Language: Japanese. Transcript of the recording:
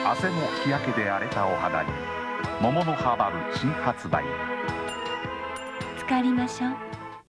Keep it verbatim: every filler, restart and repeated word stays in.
汗も日焼けで荒れたお肌に桃のハーバル新発売。 浸かりましょう。